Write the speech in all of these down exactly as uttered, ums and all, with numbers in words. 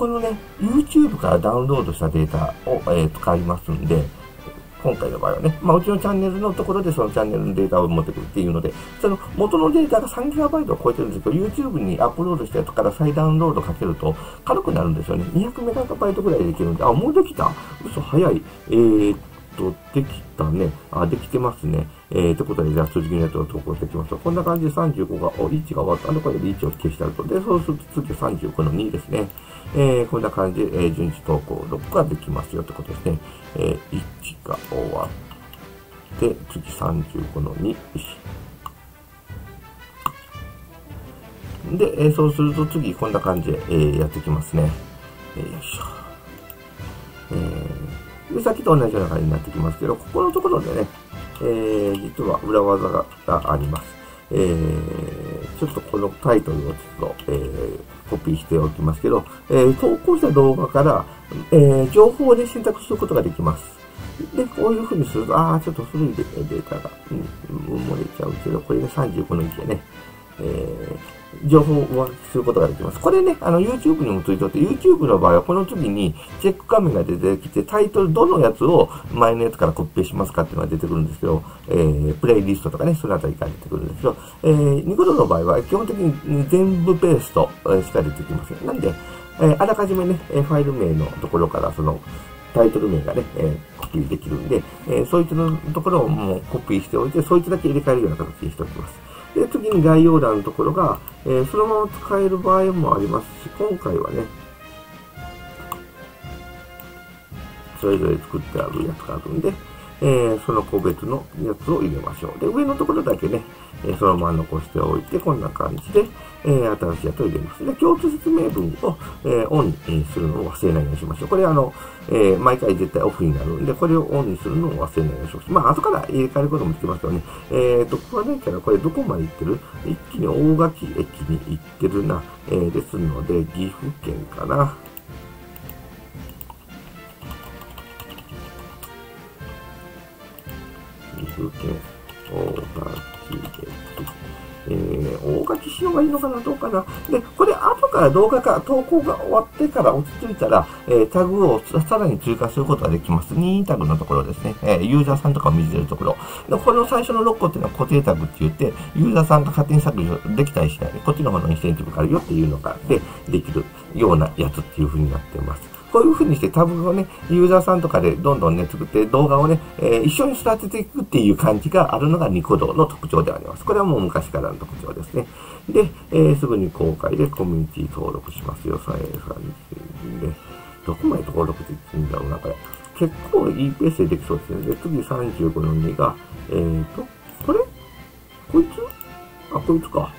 このね、YouTube からダウンロードしたデータを、えー、使いますんで、今回の場合はね、まあ、うちのチャンネルのところでそのチャンネルのデータを持ってくるっていうので、その元のデータが さんギガバイト を超えてるんですけど、YouTube にアップロードしたやつから再ダウンロードかけると軽くなるんですよね。にひゃくメガバイト ぐらいできるんで、あ、もうできた。嘘、早い。えーっと、できたね。あ、できてますね。えー、ということで、じゃあ、続きのやつを投稿していきますと、こんな感じでさんじゅうごが、お、いちが終わった。あの、これでいちを消してあると。で、そうすると次さんじゅうごのにですね。えー、こんな感じで、えー、順次投稿ろくができますよということですね。えー、いちが終わって、次さんじゅうごのに。で、えー、そうすると次こんな感じで、えー、やっていきますね。えー、よいしょ。えー、で、さっきと同じような感じになってきますけど、ここのところでね、えー、実は裏技があります。えー、ちょっとこのタイトルをちょっと、えー、コピーしておきますけど、えー、投稿した動画から、えー、情報で選択することができます。で、こういう風にすると、あー、ちょっと古いデータが、うん、埋もれちゃうけど、これね、さんじゅうごのいちでね、えー、情報をすることができます。これね、あの、YouTube にもついておって、YouTube の場合は、この次に、チェック画面が出てきて、タイトル、どのやつを前のやつからコピペしますかっていうのが出てくるんですけど、えー、プレイリストとかね、そのあたりから出てくるんですけど、えー、ニコ動の場合は、基本的に全部ペーストしか出てきません。なんで、えー、あらかじめね、ファイル名のところから、その、タイトル名がね、えー、コピーできるんで、えー、そいつのところをもうコピーしておいて、そいつだけ入れ替えるような形にしておきます。で、次に概要欄のところが、えー、そのまま使える場合もありますし、今回はね、それぞれ作ってあるやつがあるんで、えー、その個別のやつを入れましょう。で、上のところだけね、えー、そのまま残しておいて、こんな感じで、えー、新しいやつを入れます。で、共通説明文を、えー、オンにするのを忘れないようにしましょう。これあの、えー、毎回絶対オフになるんで、これをオンにするのを忘れないようにしましょう。まあ、後から入れ替えることもできますけどね。えーと、ここはないから、これどこまで行ってる？一気に大垣駅に行ってるな。えー、ですので、岐阜県かな。岐阜県大垣駅。えー、大垣しようがいいのかなどうかなで、これ後から動画が、投稿が終わってから落ち着いたら、えー、タグをさらに追加することができます。任意タグのところですね。えー、ユーザーさんとかを見せるところ。でこの最初のろっこっていうのは固定タグって言って、ユーザーさんが勝手に削除できたりしない。こっちの方のインセンティブがあるよっていうのが、で、できるようなやつっていう風になってます。こういう風にしてタブをね、ユーザーさんとかでどんどんね、作って動画をね、えー、一緒に育てていくっていう感じがあるのがニコ動の特徴であります。これはもう昔からの特徴ですね。で、えー、すぐに公開でコミュニティ登録しますよ、さんじゅうで。どこまで登録できるんだろうな、これ。結構いいペースでできそうですね。で、次さんじゅうごのにが、えーと、これこいつあ、こいつか。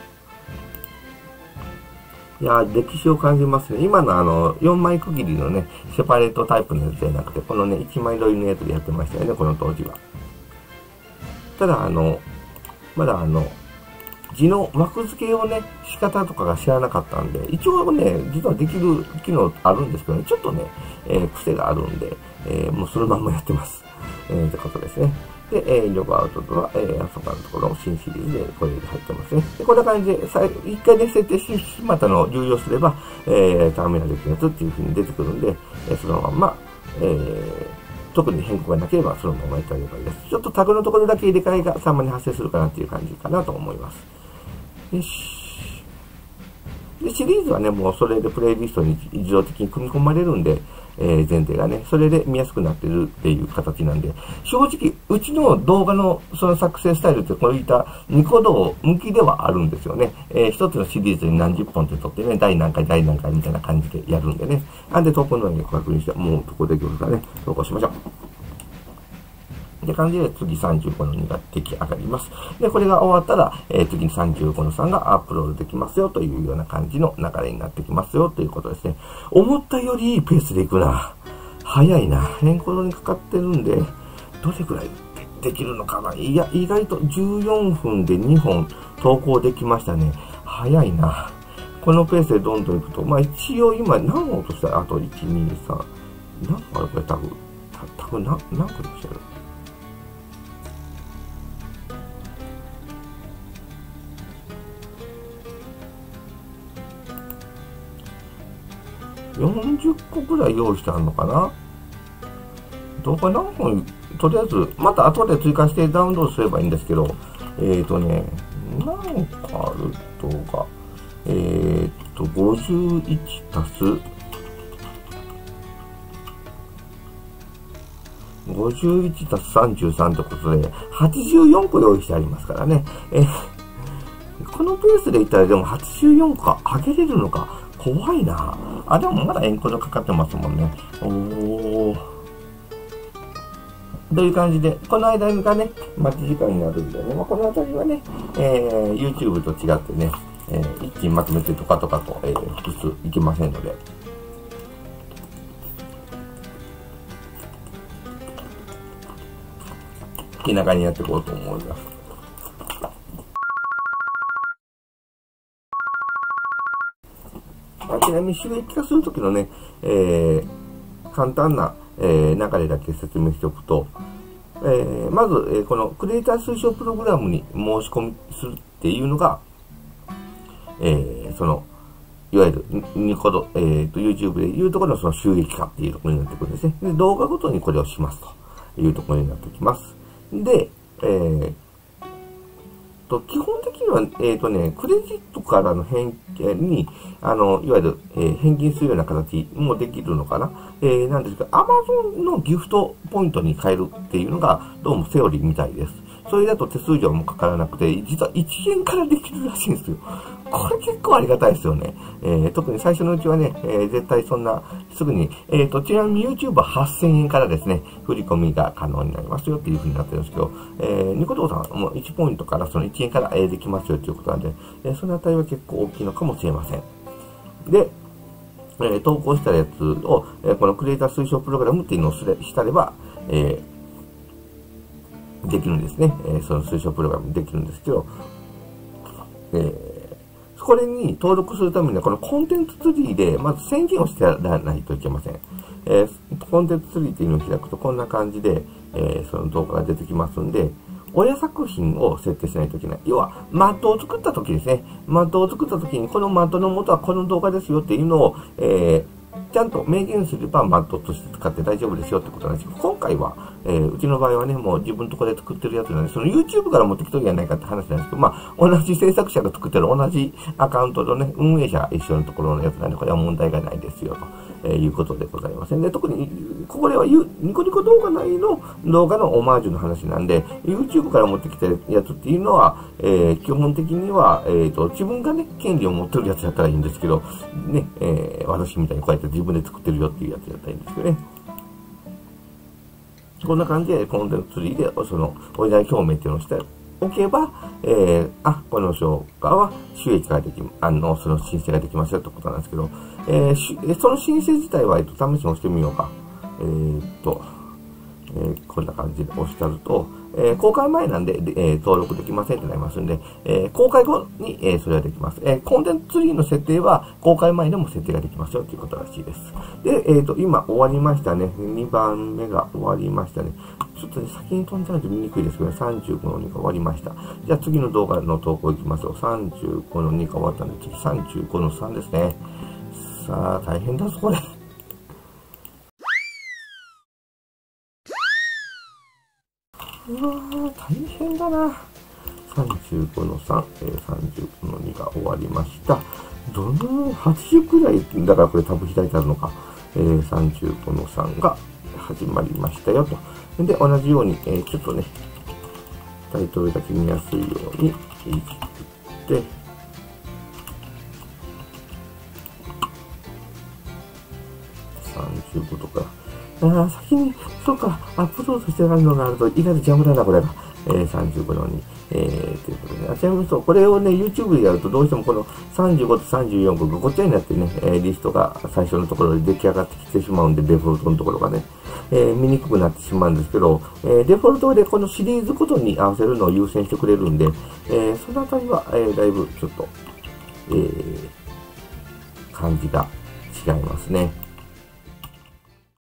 いやー、歴史を感じますね。今のあの、よんまい区切りのね、セパレートタイプのやつじゃなくて、このね、いちまい撮りのやつでやってましたよね、この当時は。ただ、あの、まだあの、字の枠付けをね、仕方とかが知らなかったんで、一応ね、実はできる機能あるんですけどね、ちょっとね、えー、癖があるんで、えー、もうそのまんまやってます。えー、ってことですね。で、えー、ログアウトとは、えー、あそこのところの新シリーズでこれで入ってますね。で、こんな感じで、一回で設定し、またの重要すれば、えー、ターミナルできるやつっていう風に出てくるんで、えー、そのまんま、えー、特に変更がなければそのままやってあげればいいです。ちょっとタグのところだけ入れ替えがさんまに発生するかなっていう感じかなと思います。よし。で、シリーズはね、もうそれでプレイリストに自動的に組み込まれるんで、えー、前提がね、それで見やすくなってるっていう形なんで、正直、うちの動画のその作成スタイルってこういったニコ動向きではあるんですよね。えー、一つのシリーズに何十本って撮ってね、第何回、第何回みたいな感じでやるんでね。なんで投稿のように確認して、もうどこできるかね、投稿しましょう。って感じで次さんじゅうごのにが出来上がります。で、これが終わったら、えー、次にさんじゅうごのさんがアップロードできますよというような感じの流れになってきますよということですね。思ったよりいいペースでいくな。早いな。変更にかかってるんで、どれくらいできるのかな。いや、意外とじゅうよんふんでにほん投稿できましたね。早いな。このペースでどんどんいくと、まあ一応今何本落としたらあといち、に、さん、何個あるこれタグ。タグ何、何個落としてるよんじゅっこぐらい用意してあるのかな。動画何本、とりあえず、また後で追加してダウンロードすればいいんですけど、えっとね、何個ある動画。えっと、ごじゅういち足す、ごじゅういち足すさんじゅうさんってことで、はちじゅうよんこ用意してありますからね。えー、このペースでいったらでもはちじゅうよんこ上げれるのか怖いな。あ、でもまだエンコードかかってますもんね。おー。という感じで、この間がね、待ち時間になるんでね、まあ、このあたりはね、えー、YouTube と違ってね、えー、一気にまとめてとかとかと、えー、複数いけませんので。気長にやっていこうと思います。まあ、ちなみに収益化するときのね、えー、簡単な、えー、流れだけ説明しておくと、えー、まず、えー、このクリエイター推奨プログラムに申し込みするっていうのが、えー、その、いわゆるニコ動、えー、と YouTube でいうところのその収益化っていうところになってくるんですね。で、動画ごとにこれをしますというところになってきます。で、えー、と基本的には、えっ、ー、とね、クレジットからの返金に、あの、いわゆる、えー、返金するような形もできるのかな。えー、なんですが、Amazon のギフトポイントに変えるっていうのが、どうもセオリーみたいです。それだと手数料もかからなくて、実はいちえんからできるらしいんですよ。これ結構ありがたいですよね。えー、特に最初のうちはね、えー、絶対そんな、すぐに、えっと、ちなみに YouTube ははっせんえんからですね、振り込みが可能になりますよっていう風になってるんですけど、えー、ニコ動さんもいちポイントからそのいちえんから、えー、できますよということなんで、えー、そのあたりは結構大きいのかもしれません。で、えー、投稿したやつを、えー、このクリエイター推奨プログラムっていうのをすれしたれば、えー、できるんですね。えー、その推奨プログラムできるんですけど、えーこれに登録するためには、このコンテンツツリーで、まず宣言をしてやらないといけません。えー、コンテンツツリーっていうのを開くと、こんな感じで、えー、その動画が出てきますんで、親作品を設定しないといけない。要は、マットを作った時ですね。マットを作った時に、このマットの元はこの動画ですよっていうのを、えーちゃんと明言すればマットとして使って大丈夫ですよってことなんですけど、今回は、えー、うちの場合はね、もう自分のところで作ってるやつなんで、その YouTube から持ってきとるんじゃないかって話なんですけど、まあ、同じ制作者が作ってる同じアカウントとね、運営者一緒のところのやつなんで、これは問題がないですよ、と、えー、いうことでございません。で、特に、これはニコニコ動画内の動画のオマージュの話なんで、YouTube から持ってきたやつっていうのは、えー、基本的には、えーと、自分がね、権利を持ってるやつだったらいいんですけど、ね、えー、私みたいにこうやって自分で作ってるよっていうやつだったらいいんですけどね。こんな感じでコンテンツツリーで、その、お依頼表明っていうのをしておけば、えー、あ、この商家は収益ができ、あの、その申請ができますよってことなんですけど、えー、その申請自体は、えっと、試しに押してみようか。えー、っと、えー、こんな感じで押してあると、えー、公開前なんで、でえー、登録できませんってなりますんで、えー、公開後に、えー、それはできます。えー、コンテンツツリーの設定は公開前でも設定ができますよということらしいです。で、えっと、今終わりましたね。にばんめが終わりましたね。ちょっとね、先に飛んじゃうと見にくいですけど、さんじゅうごのにが終わりました。じゃあ次の動画の投稿いきますよ。さんじゅうごのにが終わったんで、次さんじゅうごのさんですね。さあ、大変だぞ、これ。うわー、大変だな。さんじゅうごのさん、えー、さんじゅうごのにが終わりました。どの、はちじゅうくらい、だからこれ多分開いてあるのか。えー、さんじゅうごのさんが始まりましたよと。で、同じように、えー、ちょっとね、タイトルだけ見やすいようにいじって、さんじゅうごとか。ああ、先に、そうか、アップロードしてあるのがあると、意外と邪魔だな、これが。えー、さんじゅうごのに。えー、ということでね。ちなみにそう、これをね、YouTube でやると、どうしてもこのさんじゅうごとさんじゅうよんこがごっちゃになってね、えー、リストが最初のところで出来上がってきてしまうんで、デフォルトのところがね、えー、見にくくなってしまうんですけど、えー、デフォルトでこのシリーズごとに合わせるのを優先してくれるんで、えー、そのあたりは、えー、だいぶちょっと、えー、感じが違いますね。